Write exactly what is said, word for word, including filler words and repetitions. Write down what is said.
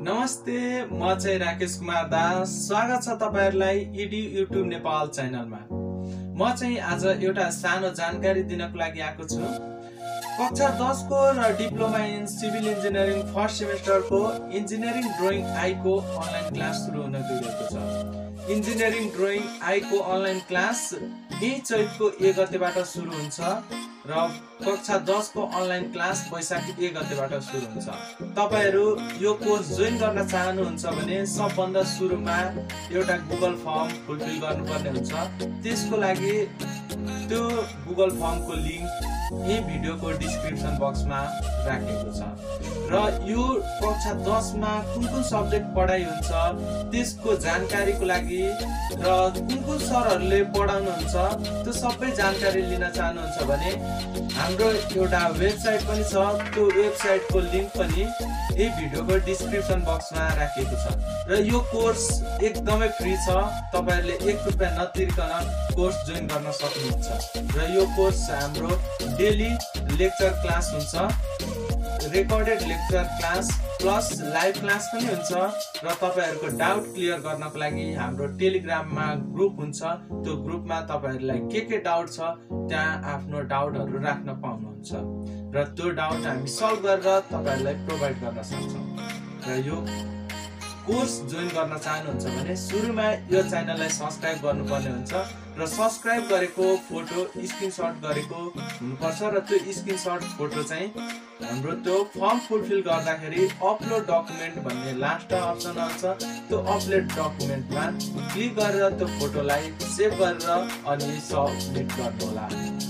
नमस्ते, म चाहिँ राकेश कुमार दास। स्वागत छ तपाईहरुलाई यूडीयू यूट्यूब नेपाल च्यानलमा। म चाहिँ आज एउटा सानो जानकारी दिनको लागि आएको छु। कक्षा दस को र diploma in civil engineering first सेमेस्टरको इन्जिनियरिङ ड्रइङ आई को अनलाइन क्लास सुरु हुन गइरहेको छ। इन्जिनियरिङ ड्रइङ आई को अनलाइन क्लास यही चैतको एक गतेबाट सुरु हुन्छ र कक्षा दस को अनलाइन क्लास वैशाख एक गतेबाट सुरु हुन्छ। तपाईहरु यो कोर्स जोइन गर्न चाहनुहुन्छ भने सबभन्दा सुरुमा एउटा गुगल फर्म फुलफिल गर्नुपर्ने हुन्छ। त्यसको लागि त्यो गुगल फर्मको लिंक यही भिडियोको डिस्क्रिप्सन बक्समा राखेको छ र यो कक्षा दस मा कुन कुन सब्जेक्ट पढाइ हुन्छ त्यसको जानकारीको लागि र कुन कुन सरहरुले पढाउनुहुन्छ त्यो सबै जानकारी लिन चाहनुहुन्छ भने हाम्रो एउटा वेबसाइट पनि छ। त्यो वेबसाइटको लिंक पनि यही भिडियोको डिस्क्रिप्सन बक्समा राखेको छ र यो कोर्स एकदमै फ्री छ। तपाईहरुले एक रुपैयाँ नतिरिकन कोर्स जोइन गर्न सक्नुहुन्छ र यो कोर्स हाम्रो डेली लेक्चर क्लास हुन्छ, recorded lecture class plus live class पनि हुन्छ र तपाईहरुको डाउट क्लियर गर्नको लागि हाम्रो टेलिग्राममा ग्रुप हुन्छ। त्यो ग्रुपमा तपाईहरुलाई के के डाउट छ त्यहाँ आफ्नो डाउटहरु राख्न पाउनुहुन्छ र त्यो डाउट हामी सल्भ गरेर तपाईहरुलाई प्रोवाइड गर्न सक्छौं। र यो कोर्स जोइन गर्न चाहनुहुन्छ भने सुरुमा यो च्यानललाई सब्स्क्राइब गर्नुपर्ने हुन्छ र सब्स्क्राइब गरेको फोटो स्क्रिनशट गरेको हुनुपर्छ र त्यो स्क्रिनशट फोटो चाहिँ हाम्रो त्यो फर्म फुलफिल गर्दाखेरि अपलोड डकुमेन्ट भन्ने लास्ट अप्सन आउँछ। त्यो अपलोड डकुमेन्टमा क्लिक गरेर त्यो फोटोलाई सेभ गरेर अनि सबमिट गर्नु होला।